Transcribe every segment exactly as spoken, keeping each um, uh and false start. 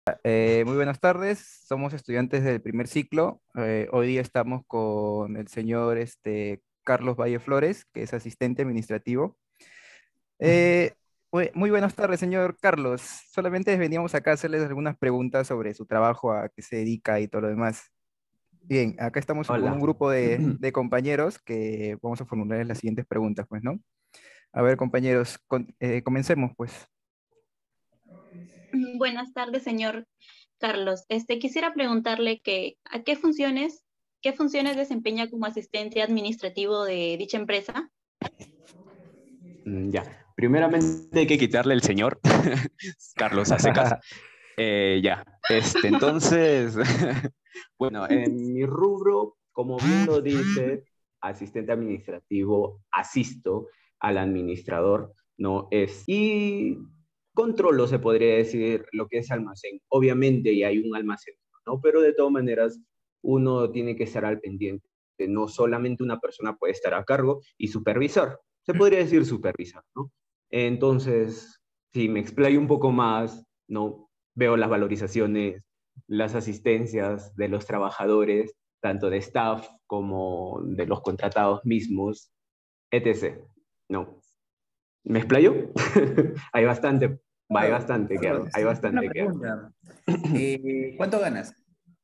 Eh, muy buenas tardes, somos estudiantes del primer ciclo. Eh, hoy día estamos con el señor este, Carlos Valle Flores, que es asistente administrativo. Eh, bu- Muy buenas tardes, señor Carlos. Solamente veníamos acá a hacerles algunas preguntas sobre su trabajo, a qué se dedica y todo lo demás. Bien, acá estamos con un Hola. grupo de, de compañeros que vamos a formularles las siguientes preguntas, pues, ¿no? A ver, compañeros, con- eh, comencemos, pues. Mm, Buenas tardes, señor Carlos. Este, quisiera preguntarle que, ¿a qué funciones, qué funciones desempeña como asistente administrativo de dicha empresa? Mm, Ya, primeramente hay que quitarle el señor Carlos Acecas. Eh, ya, este, entonces, bueno, en mi rubro, como bien lo dice, asistente administrativo, asisto al administrador, ¿no? Es, y controlo, se podría decir, lo que es almacén. Obviamente, y hay un almacén, ¿no? Pero de todas maneras, uno tiene que estar al pendiente. No solamente una persona puede estar a cargo y supervisar. Se podría decir supervisar, ¿no? Entonces, si me explayo un poco más, ¿no? Veo las valorizaciones, las asistencias de los trabajadores, tanto de staff como de los contratados mismos, etcétera. ¿No? ¿Me explayo? Hay bastante, hay Claro, bastante que Carlos, hago, hay este, tengo una bastante que hago. pregunta. Eh, ¿cuánto ganas?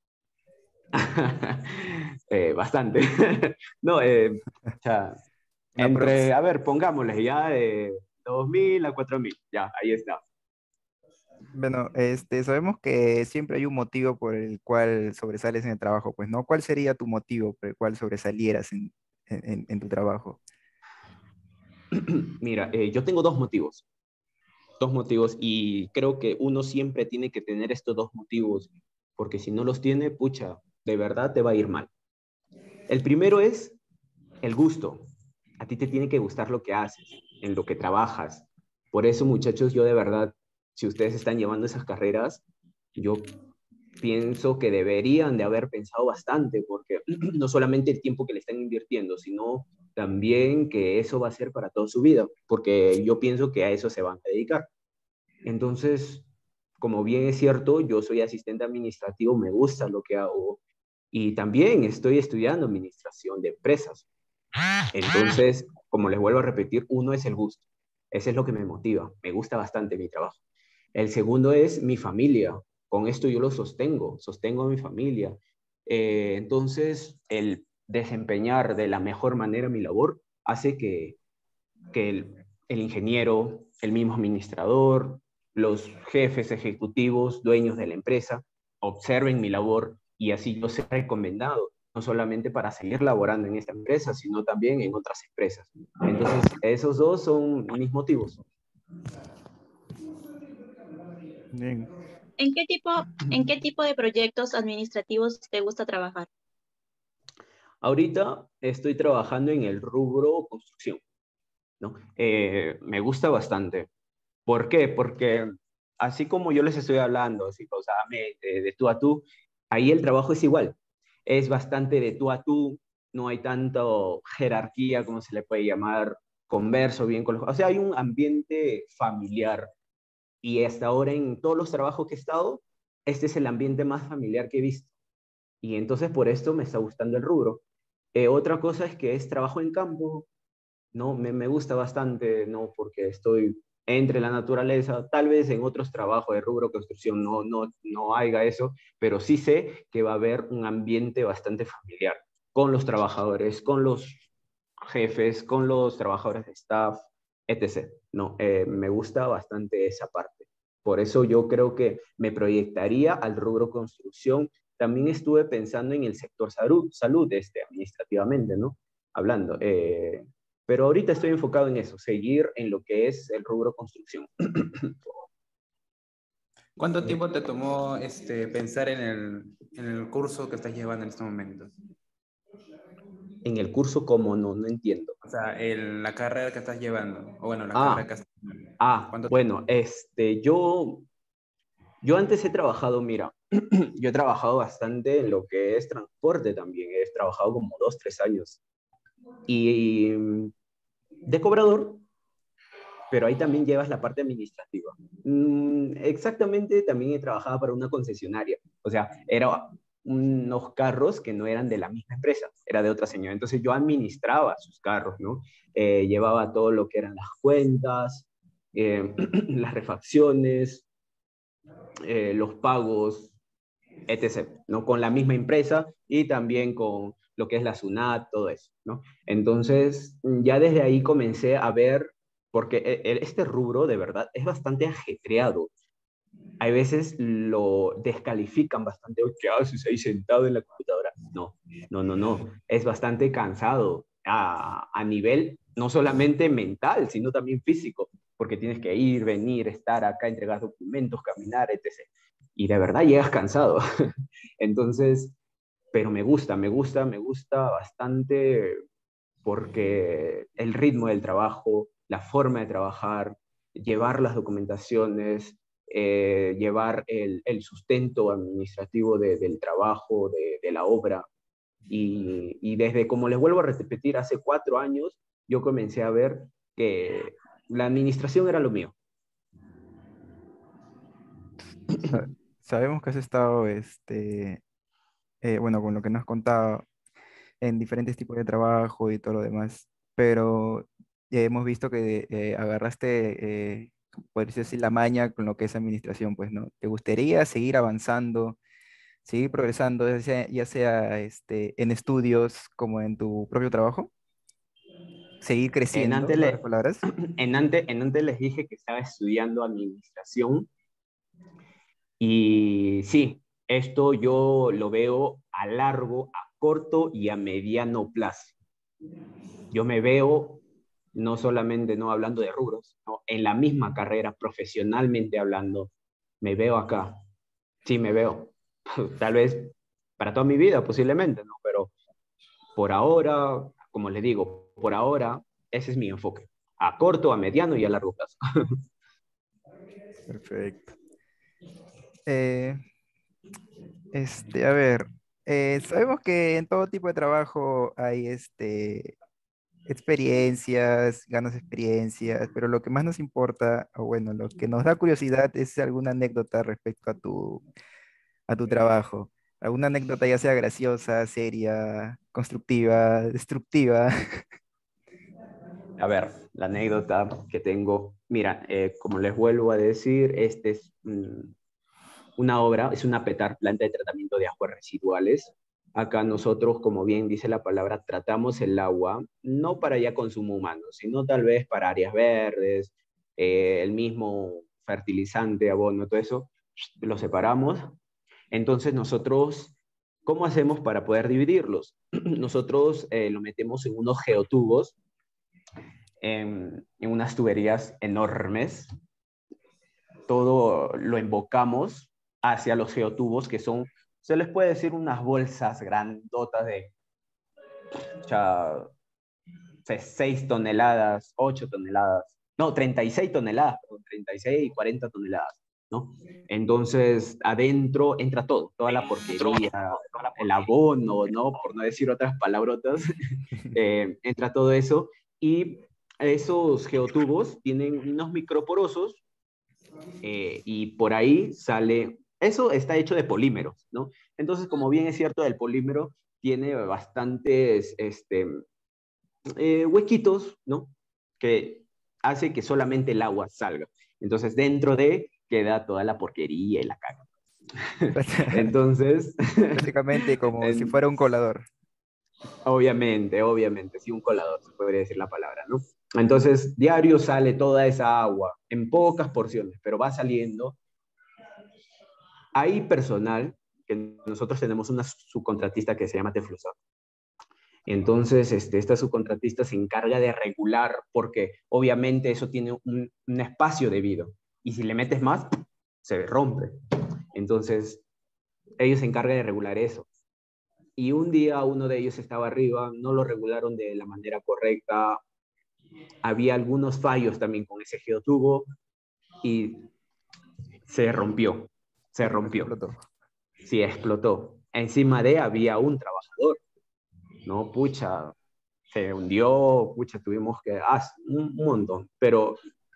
Eh, bastante. No, eh, o sea, Una entre, prox. a ver, pongámosle ya de dos mil a cuatro mil, ya, ahí está. Bueno, este, sabemos que siempre hay un motivo por el cual sobresales en el trabajo, pues, ¿no? ¿Cuál sería tu motivo por el cual sobresalieras en, en- en tu trabajo? Mira, eh, yo tengo dos motivos, dos motivos y creo que uno siempre tiene que tener estos dos motivos, porque si no los tiene, pucha, de verdad te va a ir mal. El primero es el gusto. A ti te tiene que gustar lo que haces, en lo que trabajas. Por eso, muchachos, yo de verdad, si ustedes están llevando esas carreras, yo pienso que deberían de haber pensado bastante, porque no solamente el tiempo que le están invirtiendo, sino también que eso va a ser para toda su vida, porque yo pienso que a eso se van a dedicar. Entonces, como bien es cierto, yo soy asistente administrativo, me gusta lo que hago y también estoy estudiando administración de empresas. Entonces, como les vuelvo a repetir, uno es el gusto. Ese es lo que me motiva. Me gusta bastante mi trabajo. El segundo es mi familia. Con esto yo lo sostengo, sostengo a mi familia. Eh, entonces, el desempeñar de la mejor manera mi labor hace que, que el, el ingeniero, el mismo administrador, los jefes ejecutivos, dueños de la empresa, observen mi labor y así yo sea recomendado, no solamente para seguir laborando en esta empresa, sino también en otras empresas. Entonces, esos dos son mis motivos. Bien. ¿En qué tipo, en qué tipo de proyectos administrativos te gusta trabajar? Ahorita estoy trabajando en el rubro construcción, ¿no? Eh, me gusta bastante. ¿Por qué? Porque así como yo les estoy hablando, así pausadamente, de tú a tú, ahí el trabajo es igual. Es bastante de tú a tú, no hay tanto jerarquía, como se le puede llamar, converso bien con los... O sea, hay un ambiente familiar y hasta ahora en todos los trabajos que he estado, este es el ambiente más familiar que he visto. Y entonces por esto me está gustando el rubro. Eh, otra cosa es que es trabajo en campo, ¿no? Me, me gusta bastante, ¿no? Porque estoy entre la naturaleza, tal vez en otros trabajos de rubro construcción no, no, no haya eso, pero sí sé que va a haber un ambiente bastante familiar con los trabajadores, con los jefes, con los trabajadores de staff, etcétera. No, eh, me gusta bastante esa parte. Por eso yo creo que me proyectaría al rubro construcción. También estuve pensando en el sector salud, salud este, administrativamente, ¿no? Hablando. Eh, pero ahorita estoy enfocado en eso, seguir en lo que es el rubro construcción. ¿Cuánto tiempo te tomó este, pensar en el, en el curso que estás llevando en este momento? En el curso, como no, no entiendo. O sea, en la carrera que estás llevando, o bueno, la carrera Ah, que estás llevando. ah, ¿Cuánto tiempo? bueno, este, yo, yo antes he trabajado, mira, yo he trabajado bastante en lo que es transporte también, he trabajado como dos, tres años. Y de cobrador, pero ahí también llevas la parte administrativa. Mm, exactamente, también he trabajado para una concesionaria, o sea, era unos carros que no eran de la misma empresa, era de otra señora, entonces yo administraba sus carros, ¿no? Eh, llevaba todo lo que eran las cuentas, eh, las refacciones, eh, los pagos, etcétera, ¿no? Con la misma empresa y también con lo que es la SUNAT, todo eso, ¿no? Entonces, ya desde ahí comencé a ver, porque e- e- este rubro de verdad es bastante ajetreado. Hay veces lo descalifican bastante, "Oh, ¿qué haces ahí sentado en la computadora?". No, no, no, no, es bastante cansado a, a nivel no solamente mental, sino también físico, porque tienes que ir, venir, estar acá, entregar documentos, caminar, etcétera. Y de verdad llegas cansado. Entonces, pero me gusta, me gusta, me gusta bastante porque el ritmo del trabajo, la forma de trabajar, llevar las documentaciones, eh, llevar el, el, sustento administrativo de, del trabajo, de, de la obra. Y, y, desde, como les vuelvo a repetir, hace cuatro años yo comencé a ver que la administración era lo mío. Sa- Sabemos que has estado, este, eh, bueno, con lo que nos has contado, en diferentes tipos de trabajo y todo lo demás, pero ya hemos visto que eh, agarraste, eh, por decir así, la maña con lo que es administración, pues, ¿no? ¿Te gustaría seguir avanzando, seguir progresando, ya sea, ya sea, este, en estudios como en tu propio trabajo? ¿Seguir En creciendo, antes, en otras le, palabras? en, antes, en antes les dije que estaba estudiando administración y sí, esto yo lo veo a largo, a corto y a mediano plazo. Yo me veo no solamente no hablando de rubros, ¿no? En la misma carrera, profesionalmente hablando, me veo acá. Sí, me veo. Tal vez para toda mi vida, posiblemente, ¿no? Pero por ahora, como les digo, por ahora, ese es mi enfoque. A corto, a mediano y a largo plazo. Perfecto. Eh, este, a ver, eh, sabemos que en todo tipo de trabajo hay este, experiencias, ganas experiencias, pero lo que más nos importa, o bueno, lo que nos da curiosidad es alguna anécdota respecto a tu, a tu trabajo. Alguna anécdota ya sea graciosa, seria, constructiva, destructiva. A ver, la anécdota que tengo. Mira, eh, como les vuelvo a decir, este es mm, una obra, es una PETAR, planta de tratamiento de aguas residuales. Acá nosotros, como bien dice la palabra, tratamos el agua no para ya consumo humano, sino tal vez para áreas verdes, eh, el mismo fertilizante, abono, todo eso, lo separamos. Entonces nosotros, ¿cómo hacemos para poder dividirlos? Nosotros eh, lo metemos en unos geotubos, en, en unas tuberías enormes, todo lo embocamos hacia los geotubos, que son, se les puede decir, unas bolsas grandotas de ya, seis toneladas, ocho toneladas, no, treinta y seis toneladas, perdón, treinta y seis y cuarenta toneladas, ¿no? Entonces, adentro entra todo, toda la porquería, el abono, ¿no? Por no decir otras palabrotas, eh, entra todo eso, y esos geotubos tienen unos microporosos eh, y por ahí sale, eso está hecho de polímeros, ¿no? Entonces, como bien es cierto, el polímero tiene bastantes este, eh, huequitos, ¿no? Que hace que solamente el agua salga. Entonces, dentro de queda toda la porquería y la caca. Entonces, Básicamente como si en, fuera un colador. obviamente, obviamente, sí, un colador, se podría decir la palabra, ¿no? Entonces, diario sale toda esa agua en pocas porciones, pero va saliendo. Hay personal, que nosotros tenemos una subcontratista que se llama Teflusa. Entonces, este, esta subcontratista se encarga de regular, porque obviamente eso tiene un, un espacio debido. Y si le metes más, se rompe. Entonces, ellos se encargan de regular eso. Y un día uno de ellos estaba arriba, no lo regularon de la manera correcta, había algunos fallos también con ese geotubo y se rompió, se rompió, Explotó. sí, explotó. Encima de había un trabajador, ¿no? Pucha, se hundió, pucha, tuvimos que, ah, un, un montón, pero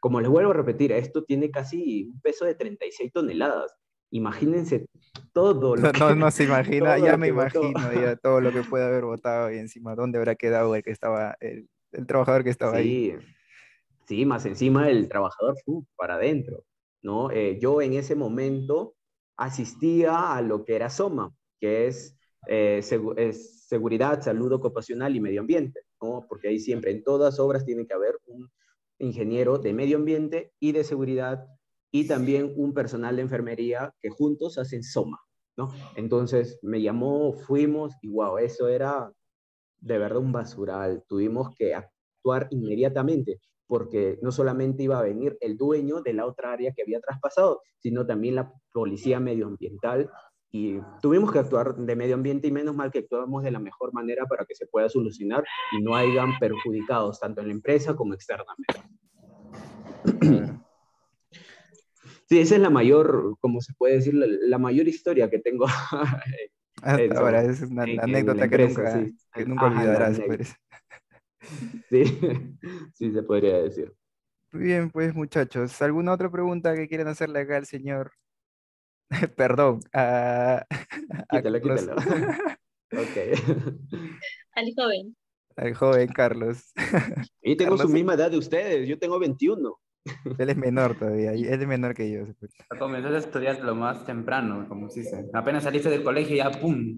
como les vuelvo a repetir, esto tiene casi un peso de treinta y seis toneladas. Imagínense todo lo No, que, no, no se imagina, todo ya lo me que botó. imagino ya todo lo que puede haber votado y encima dónde habrá quedado el que estaba, el, el trabajador que estaba ahí. Sí, sí, más encima el trabajador fue para adentro, ¿no? Eh, yo en ese momento asistía a lo que era SOMA, que es, eh, segu- es Seguridad, Salud Ocupacional y Medio Ambiente, ¿no? Porque ahí siempre, en todas obras tiene que haber un ingeniero de medio ambiente y de seguridad y también un personal de enfermería que juntos hacen SOMA, ¿no? Entonces me llamó, fuimos y wow, eso era de verdad un basural. Tuvimos que actuar inmediatamente porque no solamente iba a venir el dueño de la otra área que había traspasado, sino también la policía medioambiental y tuvimos que actuar de medio ambiente y menos mal que actuamos de la mejor manera para que se pueda solucionar y no hayan perjudicados tanto en la empresa como externamente. Claro. Sí, esa es la mayor, como se puede decir, la, la mayor historia que tengo en, Hasta ahora, Soma, esa es una, en, la en la anécdota que empresa, nunca, sí. que nunca Ajá, la olvidarás, anécdota. parece. Sí, sí se podría decir. Muy bien, pues muchachos, ¿alguna otra pregunta que quieran hacerle acá al señor? Perdón, a, a Quítalo, Carlos, quítalo. Ok. Al joven. al joven Carlos. Y tengo su Carlos, misma edad de ustedes, yo tengo veintiuno. él es menor todavía, y él es menor que yo. Comenzaste a estudiar lo más temprano, como se dice. Apenas saliste del colegio ya, ¡pum!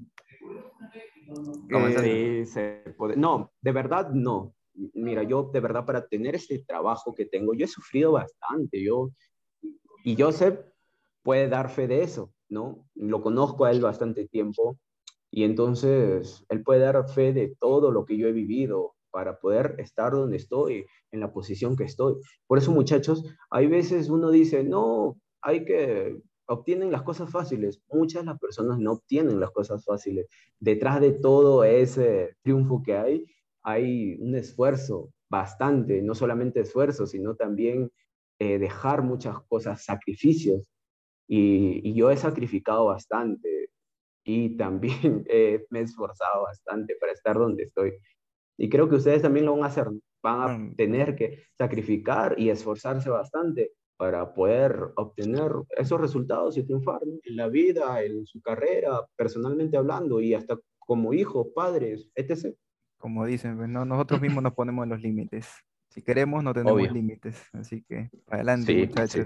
Eh, Comenzaste. Sí, se puede. No, de verdad no. Mira, yo de verdad para tener este trabajo que tengo, yo he sufrido bastante, yo, y Joseph puede dar fe de eso, ¿no? Lo conozco a él bastante tiempo y entonces él puede dar fe de todo lo que yo he vivido para poder estar donde estoy, en la posición que estoy. Por eso, muchachos, hay veces uno dice, no, hay que, obtienen las cosas fáciles. Muchas de las personas no obtienen las cosas fáciles. Detrás de todo ese triunfo que hay, hay un esfuerzo bastante, no solamente esfuerzo, sino también eh, dejar muchas cosas, sacrificios. Y, y yo he sacrificado bastante y también eh, me he esforzado bastante para estar donde estoy. Y creo que ustedes también lo van a hacer, ¿no? Van a bueno, tener que sacrificar y esforzarse bastante para poder obtener esos resultados y triunfar, ¿no? En la vida, en su carrera, personalmente hablando y hasta como hijos, padres, etcétera. como dicen, pues, ¿no? Nosotros mismos nos ponemos los límites. Si queremos, no tenemos Obvio. límites. Así que, adelante, Sí, muchachos. sí.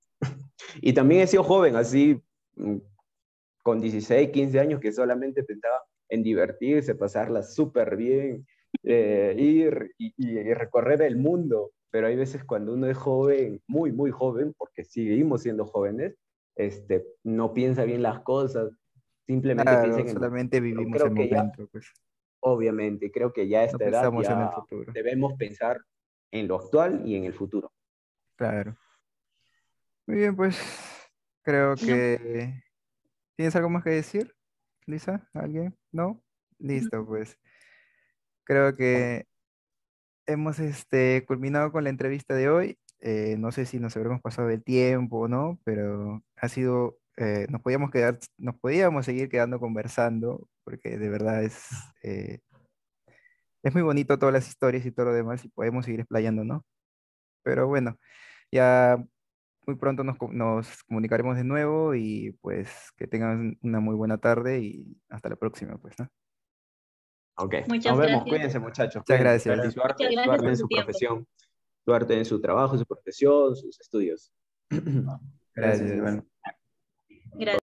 Y también he sido joven, así, mm, con dieciséis quince años, que solamente pensaba en divertirse, pasarla súper bien, eh, ir y, y recorrer el mundo. Pero hay veces cuando uno es joven, muy, muy joven, porque seguimos siendo jóvenes, este, no piensa bien las cosas, simplemente piensa Claro, en el solamente momento. vivimos el Creo que ya, momento, pues. obviamente, creo que ya a No esta edad pensamos en ya el futuro. debemos pensar en lo actual y en el futuro. Claro. Muy bien, pues creo No. que... ¿Tienes algo más que decir, Lisa? ¿Alguien? ¿No? Listo, pues. Creo que hemos este, culminado con la entrevista de hoy. Eh, no sé si nos habremos pasado del tiempo o no, pero ha sido, eh, nos podíamos quedar, nos podíamos seguir quedando conversando, porque de verdad es, eh, es muy bonito todas las historias y todo lo demás, y podemos seguir explayando, ¿no? Pero bueno, ya muy pronto nos, co- nos comunicaremos de nuevo y pues que tengan una muy buena tarde y hasta la próxima, pues, ¿no? Ok, nos Muchas vemos. gracias. Cuídense, muchachos, Muchas cuídense. Y gracias. Muchas suerte, gracias suerte por en su su tiempo. profesión, suerte en su trabajo, su profesión, sus estudios. Gracias, Gracias. igual. Gracias.